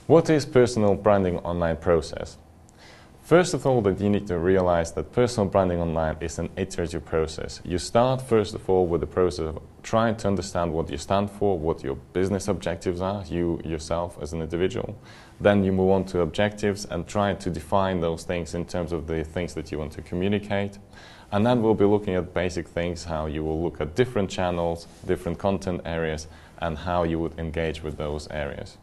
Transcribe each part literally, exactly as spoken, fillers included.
What is personal branding online process? First of all, that you need to realize that personal branding online is an iterative process. You start first of all with the process of trying to understand what you stand for, what your business objectives are, you yourself as an individual. Then you move on to objectives and try to define those things in terms of the things that you want to communicate. And then we'll be looking at basic things, how you will look at different channels, different content areas, and how you would engage with those areas.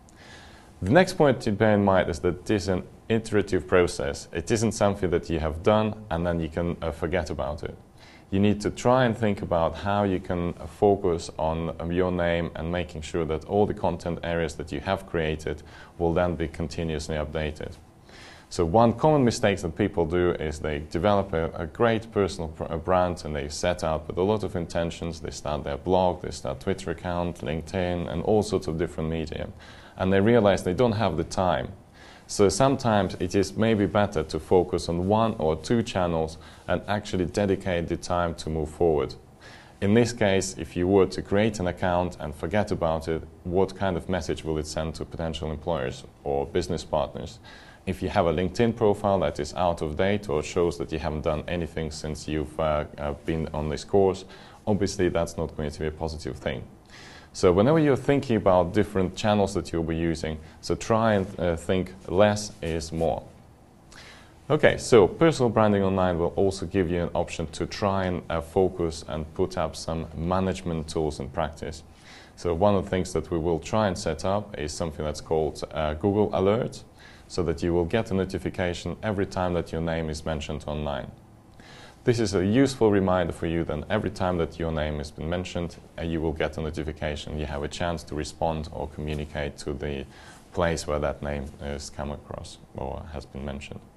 The next point to bear in mind is that this is an iterative process. It isn't something that you have done and then you can uh, forget about it. You need to try and think about how you can uh, focus on um, your name and making sure that all the content areas that you have created will then be continuously updated. So one common mistake that people do is they develop a, a great personal pr a brand and they set out with a lot of intentions. They start their blog, they start Twitter account, LinkedIn, and all sorts of different media. And they realize they don't have the time. So sometimes it is maybe better to focus on one or two channels and actually dedicate the time to move forward. In this case, if you were to create an account and forget about it, what kind of message will it send to potential employers or business partners? If you have a LinkedIn profile that is out of date or shows that you haven't done anything since you've uh, uh, been on this course, obviously that's not going to be a positive thing. So whenever you're thinking about different channels that you'll be using, so try and uh, think less is more. Okay, so personal branding online will also give you an option to try and uh, focus and put up some management tools in practice. So one of the things that we will try and set up is something that's called uh, Google Alerts, so that you will get a notification every time that your name is mentioned online. This is a useful reminder for you that every time that your name has been mentioned, uh, you will get a notification. You have a chance to respond or communicate to the place where that name has come across or has been mentioned.